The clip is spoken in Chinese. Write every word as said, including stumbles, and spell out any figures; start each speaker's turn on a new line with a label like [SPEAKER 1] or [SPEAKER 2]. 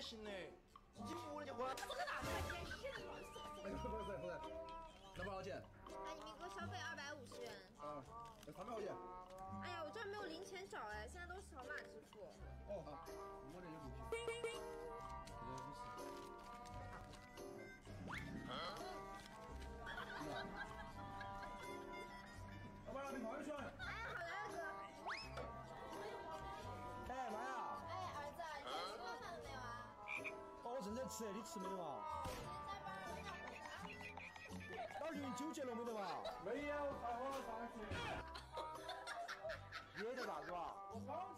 [SPEAKER 1] 行嘞，你不能结婚。
[SPEAKER 2] 这个哪是天线了？
[SPEAKER 3] 哎，不是不是，那多少钱？
[SPEAKER 2] 哎，你们给我消费二百五十元。
[SPEAKER 3] 啊，那三百块钱。
[SPEAKER 2] 哎呀，我这儿没有零钱找哎，现在都是扫码支付。
[SPEAKER 3] 哦好，我这有录屏。老板，你快选。
[SPEAKER 2] 哎，好的，哥。
[SPEAKER 4] 哎，妈呀！
[SPEAKER 2] 哎，儿子，你今天吃过饭了没有啊？
[SPEAKER 4] 哦，我正在吃，你吃没得嘛？
[SPEAKER 2] 哦，我今天加班了，晚点回啊。
[SPEAKER 4] 老李，你纠结了没得嘛？
[SPEAKER 3] 没有，才我上去。
[SPEAKER 4] 噎着啥子哇？
[SPEAKER 3] 我刚